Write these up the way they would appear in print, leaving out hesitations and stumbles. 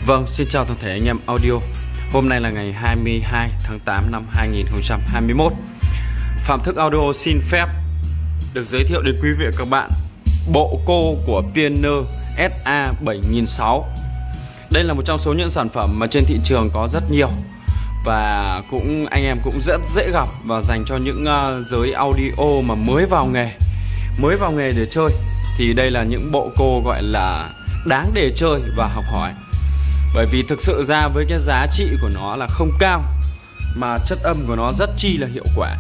Vâng, xin chào toàn thể anh em audio. Hôm nay là ngày 22 tháng 8 năm 2021. Phạm Thức Audio xin phép được giới thiệu đến quý vị và các bạn bộ cô của Pioneer SA7006. Đây là một trong số những sản phẩm mà trên thị trường có rất nhiều và anh em cũng rất dễ gặp và dành cho những giới audio mà mới vào nghề để chơi. Thì đây là những bộ cô gọi là đáng để chơi và học hỏi. Bởi vì thực sự ra với cái giá trị của nó là không cao mà chất âm của nó rất chi là hiệu quả.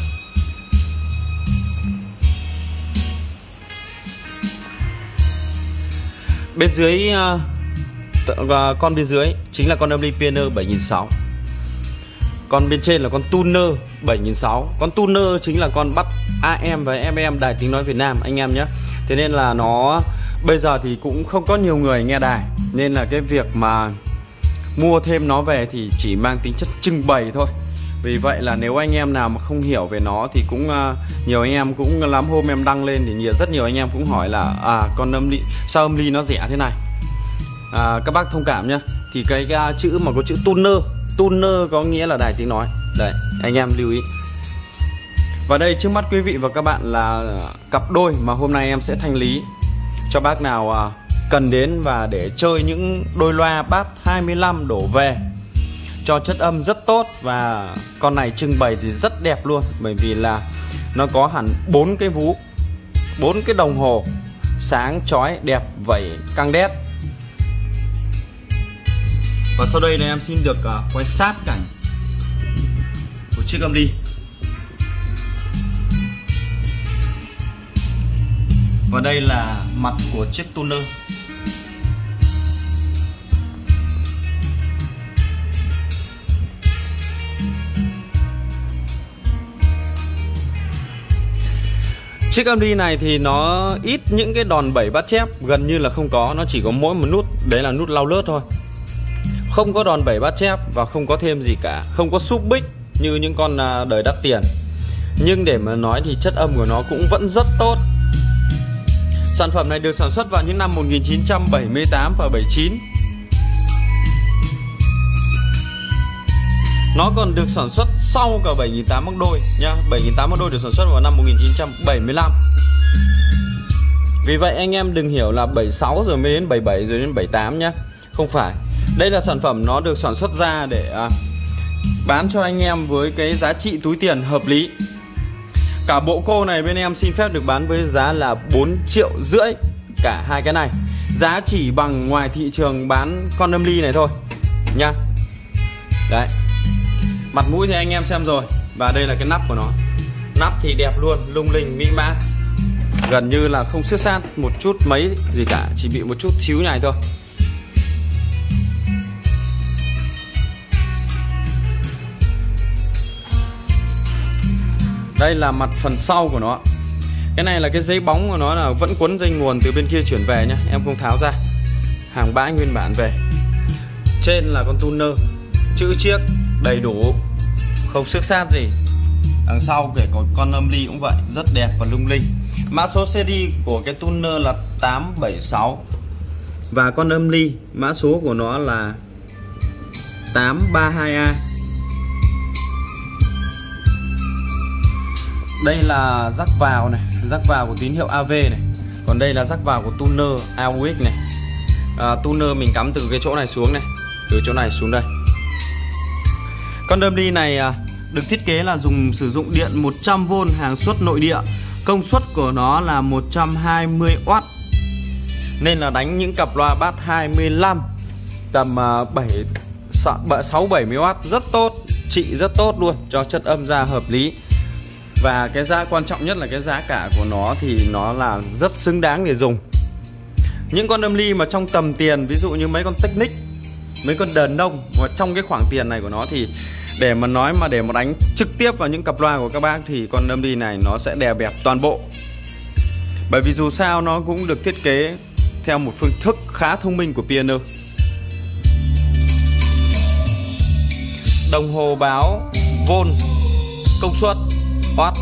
Bên dưới con bên dưới chính là con âm ly Pioneer 7006. Con bên trên là con tuner 7006. Con tuner chính là con bắt AM và FM đài tiếng nói Việt Nam anh em nhé. Thế nên là nó bây giờ thì cũng không có nhiều người nghe đài, nên là cái việc mà mua thêm nó về thì chỉ mang tính chất trưng bày thôi. Vì vậy là nếu anh em nào mà không hiểu về nó thì cũng nhiều anh em cũng lắm hôm em đăng lên thì rất nhiều anh em cũng hỏi là con âm ly sao âm ly nó rẻ thế này. Các bác thông cảm nhá. Thì cái chữ mà có chữ tuner có nghĩa là đài tiếng nói. Đây, anh em lưu ý. Và đây trước mắt quý vị và các bạn là cặp đôi mà hôm nay em sẽ thanh lý cho bác nào cần đến và để chơi những đôi loa bass 25 đổ về cho chất âm rất tốt. Và con này trưng bày thì rất đẹp luôn, bởi vì là nó có hẳn 4 cái vú, 4 cái đồng hồ sáng chói đẹp vẩy căng đét. Và sau đây là em xin được quay sát cảnh của chiếc âm ly. Và đây là mặt của chiếc tuner. Chiếc âm ly này thì nó ít những cái đòn bẩy bắt chép, gần như là không có. Nó chỉ có mỗi một nút, đấy là nút lau lướt thôi. Không có đòn bẩy bắt chép và không có thêm gì cả. Không có súp bích như những con đời đắt tiền. Nhưng để mà nói thì chất âm của nó cũng vẫn rất tốt. Sản phẩm này được sản xuất vào những năm 1978 và 79. Nó còn được sản xuất sau cả 7008 mắc đôi nha. 7008 mắc đôi được sản xuất vào năm 1975. Vì vậy anh em đừng hiểu là 76 rồi mới đến 77 rồi đến 78 nhá. Không phải. Đây là sản phẩm nó được sản xuất ra để bán cho anh em với cái giá trị túi tiền hợp lý. Cả bộ cô này bên em xin phép được bán với giá là 4,5 triệu cả hai cái này. Giá chỉ bằng ngoài thị trường bán con âm ly này thôi nha. Đấy. Mặt mũi thì anh em xem rồi. Và đây là cái nắp của nó. Nắp thì đẹp luôn, lung linh, mỹ mãn. Gần như là không xước sát một chút mấy gì cả, chỉ bị một chút xíu này thôi. Đây là mặt phần sau của nó. Cái này là cái giấy bóng của nó là vẫn quấn dây nguồn từ bên kia chuyển về nhá. Em không tháo ra, hàng bãi nguyên bản về. Trên là con tuner, chữ chiếc đầy đủ, không xước sát gì. Đằng sau kể có con âm ly cũng vậy, rất đẹp và lung linh. Mã số series của cái tuner là 876. Và con âm ly mã số của nó là 832A. Đây là rắc vào này, rắc vào của tín hiệu AV này. Còn đây là rắc vào của tuner AUX này. Tuner mình cắm từ cái chỗ này xuống này, từ chỗ này xuống đây. Con âm ly này được thiết kế là sử dụng điện 100V hàng xuất nội địa. Công suất của nó là 120W. Nên là đánh những cặp loa bass 25 tầm 6-70W rất tốt, trị rất tốt luôn, cho chất âm ra hợp lý. Và cái giá quan trọng nhất là cái giá cả của nó thì nó là rất xứng đáng để dùng. Những con âm ly mà trong tầm tiền, ví dụ như mấy con Technic, mấy con đờn nông mà trong cái khoảng tiền này của nó thì để mà đánh trực tiếp vào những cặp loa của các bác thì con âm ly này nó sẽ đè bẹp toàn bộ. Bởi vì dù sao nó cũng được thiết kế theo một phương thức khá thông minh của Pioneer. Đồng hồ báo volt, công suất, watt.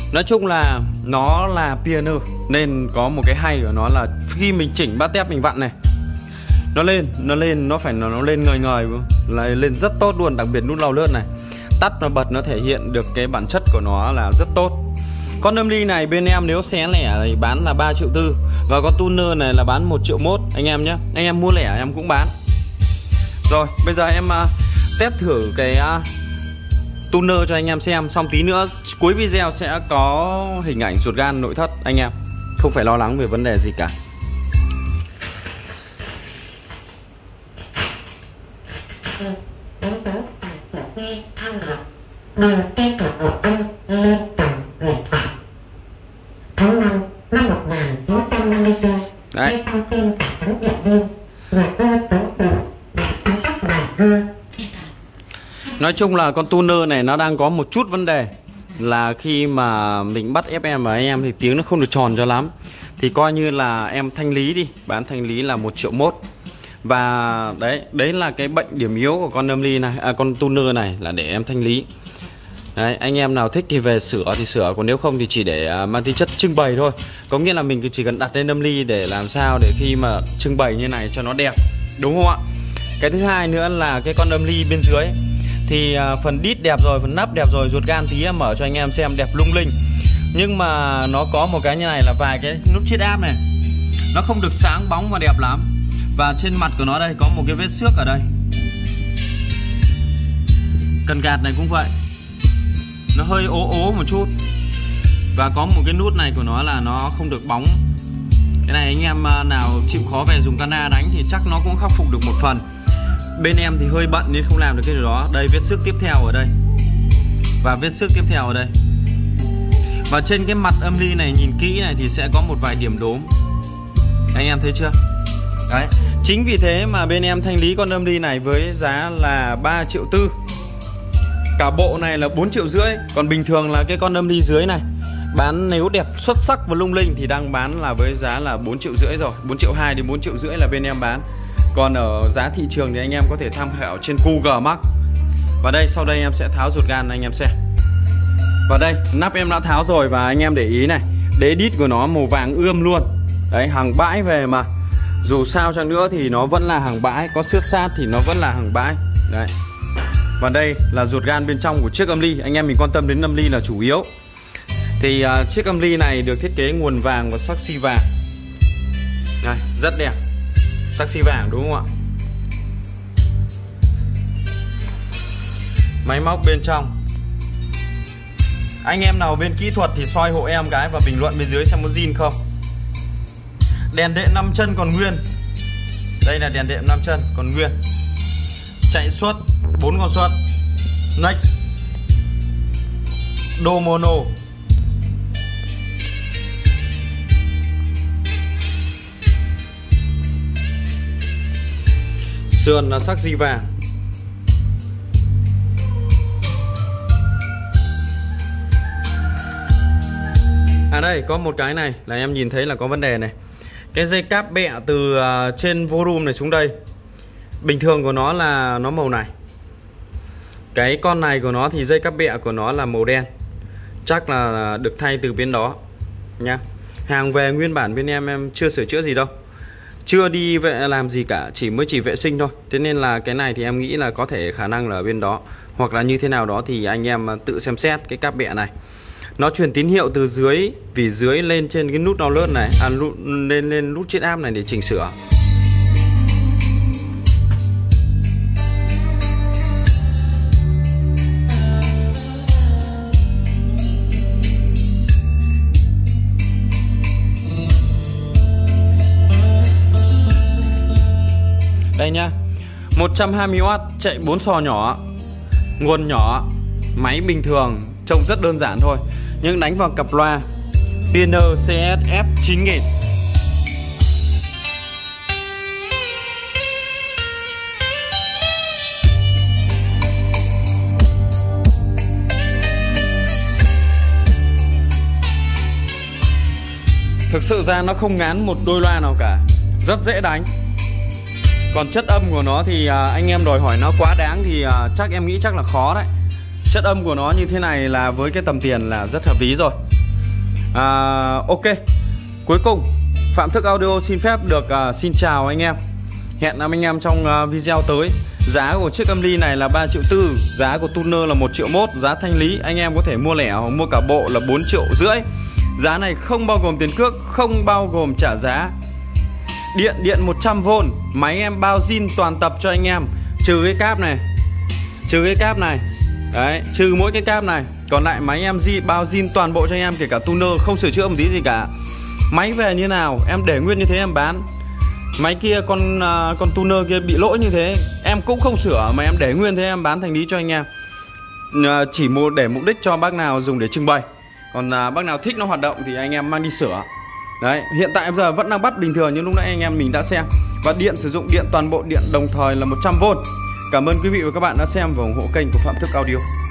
Nói chung là nó là piano nên có một cái hay của nó là khi mình chỉnh bát tép mình vặn này, nó lên nó phải nó lên ngời ngời là lên rất tốt luôn. Đặc biệt nút lau lướt này, tắt và bật nó thể hiện được cái bản chất của nó là rất tốt. Con âm ly này bên em nếu xé lẻ thì bán là 3,4 triệu. Và con tuner này là bán 1,1 triệu anh em nhé. Anh em mua lẻ em cũng bán. Rồi bây giờ em test thử cái tuner cho anh em xem. Xong tí nữa cuối video sẽ có hình ảnh ruột gan nội thất anh em. Không phải lo lắng về vấn đề gì cả. Đấy. Nói chung là con tuner này nó đang có một chút vấn đề là khi mà mình bắt FM và anh em thì tiếng nó không được tròn cho lắm. Thì coi như là em thanh lý đi, bán thanh lý là 1,1 triệu. Và đấy là cái bệnh điểm yếu của con âm ly này, con tuner này là để em thanh lý. Đấy, anh em nào thích thì về sửa thì sửa, còn nếu không thì chỉ để mang tính chất trưng bày thôi. Có nghĩa là mình chỉ cần đặt lên âm ly để làm sao để khi mà trưng bày như này cho nó đẹp, đúng không ạ? Cái thứ hai nữa là cái con âm ly bên dưới thì phần đít đẹp rồi, phần nắp đẹp rồi, ruột gan tí em mở cho anh em xem đẹp lung linh. Nhưng mà nó có một cái như này là vài cái nút chiết áp này nó không được sáng bóng và đẹp lắm. Và trên mặt của nó đây có một cái vết xước ở đây. Cần gạt này cũng vậy, nó hơi ố một chút. Và có một cái nút này của nó là nó không được bóng. Cái này anh em nào chịu khó về dùng cana đánh thì chắc nó cũng khắc phục được một phần. Bên em thì hơi bận nên không làm được cái điều đó. Đây vết xước tiếp theo ở đây. Và vết xước tiếp theo ở đây. Và trên cái mặt âm ly này nhìn kỹ này thì sẽ có một vài điểm đốm. Anh em thấy chưa? Đấy. Chính vì thế mà bên em thanh lý con âm ly này với giá là 3,4 triệu. Cả bộ này là 4,5 triệu. Còn bình thường là cái con âm ly dưới này bán nếu đẹp xuất sắc và lung linh thì đang bán là với giá là 4,5 triệu rồi. 4,2 triệu đến 4,5 triệu là bên em bán. Còn ở giá thị trường thì anh em có thể tham khảo trên Google Max. Và đây sau đây em sẽ tháo ruột gan anh em xem. Và đây nắp em đã tháo rồi và anh em để ý này, đế đít của nó màu vàng ươm luôn. Đấy, hàng bãi về mà. Dù sao chăng nữa thì nó vẫn là hàng bãi, có xước sát thì nó vẫn là hàng bãi. Đấy. Và đây là ruột gan bên trong của chiếc âm ly. Anh em mình quan tâm đến âm ly là chủ yếu. Thì chiếc âm ly này được thiết kế nguồn vàng và sắc xi vàng. Đây, rất đẹp. Sắc xi vàng đúng không ạ? Máy móc bên trong. Anh em nào bên kỹ thuật thì soi hộ em cái và bình luận bên dưới xem có zin không. Đèn đệm 5 chân còn nguyên. Đây là đèn đệm 5 chân còn nguyên. Chạy suất 4 con suất. Neck đô mono. Sườn là sắc xi vàng. À đây có một cái này là em nhìn thấy là có vấn đề này. Cái dây cáp bẹ từ trên volume này xuống đây. Bình thường của nó là nó màu này. Cái con này của nó thì dây cáp bẹ của nó là màu đen. Chắc là được thay từ bên đó nha. Hàng về nguyên bản bên em chưa sửa chữa gì đâu, chưa đi vệ làm gì cả, chỉ vệ sinh thôi. Thế nên là cái này thì em nghĩ là có thể khả năng là ở bên đó. Hoặc là như thế nào đó thì anh em tự xem xét cái cáp bẹ này. Nó truyền tín hiệu từ dưới vỉ dưới lên trên cái nút download này, lên nút chiết áp này để chỉnh sửa. Đây nhá, 120W chạy 4 sò nhỏ, nguồn nhỏ, máy bình thường, trông rất đơn giản thôi. Nhưng đánh vào cặp loa Pioneer CSF 9000. Thực sự ra nó không ngán một đôi loa nào cả, rất dễ đánh. Còn chất âm của nó thì anh em đòi hỏi nó quá đáng thì chắc em nghĩ chắc là khó đấy. Chất âm của nó như thế này là với cái tầm tiền là rất hợp lý rồi. Ok, cuối cùng Phạm Thức Audio xin phép được xin chào anh em. Hẹn anh em trong video tới. Giá của chiếc âm ly này là 3,4 triệu, giá của tuner là 1,1 triệu. Giá thanh lý anh em có thể mua lẻ hoặc mua cả bộ là 4,5 triệu. Giá này không bao gồm tiền cước, không bao gồm trả giá. Điện 100V, máy em bao zin toàn tập cho anh em, trừ cái cáp này, đấy, trừ mỗi cái cáp này. Còn lại máy em bao zin toàn bộ cho anh em, kể cả tuner, không sửa chữa một tí gì cả. Máy về như nào em để nguyên như thế em bán. Máy kia con tuner kia bị lỗi như thế em cũng không sửa, mà em để nguyên thế em bán thanh lý cho anh em. Chỉ để mục đích cho bác nào dùng để trưng bày. Còn bác nào thích nó hoạt động thì anh em mang đi sửa. Đấy, hiện tại giờ vẫn đang bắt bình thường như lúc nãy anh em mình đã xem. Và điện sử dụng điện toàn bộ điện đồng thời là 100V. Cảm ơn quý vị và các bạn đã xem và ủng hộ kênh của Phạm Thức Audio.